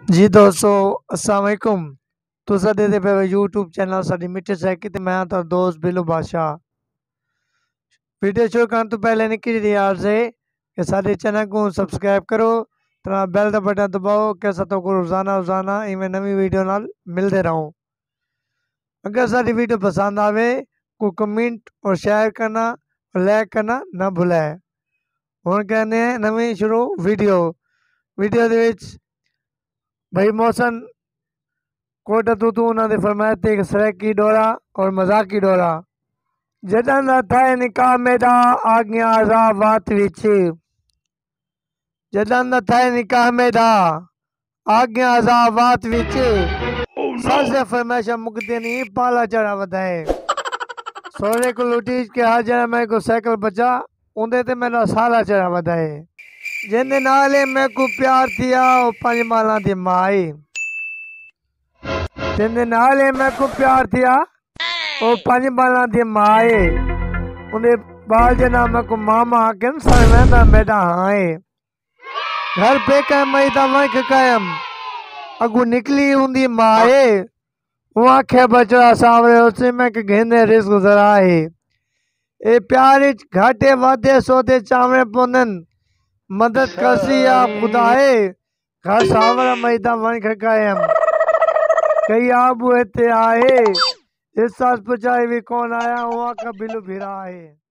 जी दोस्तों, अस्सलाम वालेकुम। तुसा देते पे यूट्यूब चैनल साडी मिट्टी सैकी ते मैं तो दोस्त बिल्लू बादशाह। वीडियो शुरू करने तो पहले निक्की जी अर्ज है कि साडे चैनल को सब्सक्राइब करो, तना बेल का बटन दबाओ कि सातों को रोजाना इवें नवी वीडियो नाल मिलते रहो। अगर साडी वीडियो पसंद आवे को कमेंट और शेयर करना और लाइक करना ना भुलाए। हुण कहने नवी शुरू वीडियो दे विच भाई मौसम कोट तूतू उन्होंने फरमाया थे कि सरेकी डोरा और मजाकी डोरा जदन न थाए निकाह मेरा आ गया आजाब वात विच। जदन न थाए निकाह मेरा आ गया आजाब वात विच। सबसे फरमाइशा मुकते नहीं पाला चढ़ा वधाए। सोरे को लुटी के हर जना मैं को साइकिल बचा उन्दे ते मेरा साला चढ़ा वधाए। जिंदे नाले मैं को प्यार थिया ओ पंज माला दी माई। जिंदे नाले मैं को प्यार थिया ओ पंज माला दी माए। उन्हें बाल जना मैं को मामा आके सरवेंदा मेरा हाए। घर पे का मई दा वंख कायम अगू निकली उंदी माए। वो आखे बचड़ा सावरे उसे मैं के घेंदे रिस्क जराए। ए प्यार घाटे वादे सोते चावरे पोनन मदद करसी आप खुदाए। घर सावरा मई दा वंख कायम कई आबू इत्ते आए। इस सास पुचाई भी कौन आया वहाँ का बिलू भिरा है।